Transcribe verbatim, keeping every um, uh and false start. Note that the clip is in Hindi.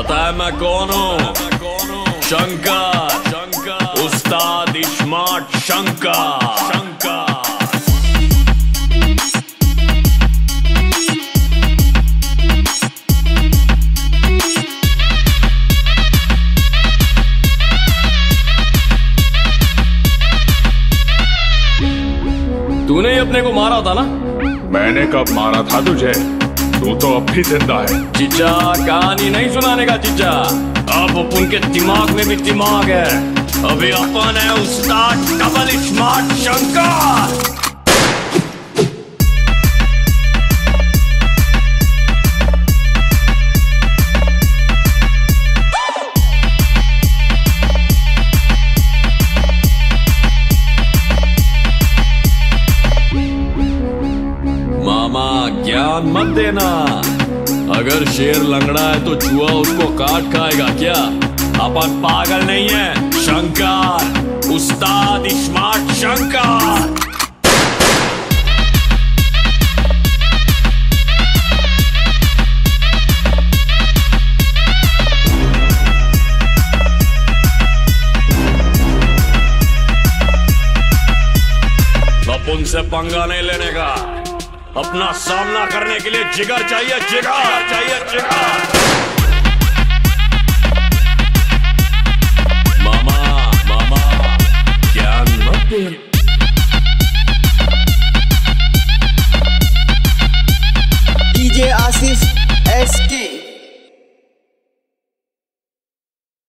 पता है मैं कौन हूँ? शंकर, शंकर, उस्ताद स्मार्ट शंकर, शंकर। तूने ही अपने को मारा था ना? मैंने कब मारा था तुझे? तू तो अब भी जिंदा है। चिचा, कहानी नहीं सुनाने का चिचा। अब अपन के दिमाग में भी दिमाग है। अभी अपन है उस्ताद डबल स्मार्ट शंकर। मामा ज्ञान मत देना। अगर शेर लंगड़ा है तो चूहा उसको काट खाएगा क्या? अपन पागल नहीं है। शंकर, उस्ताद स्मार्ट शंकर। अपन से पंगा नहीं लेने का। अपना सामना करने के लिए जिगर चाहिए, जिगर चाहिए, जिगर।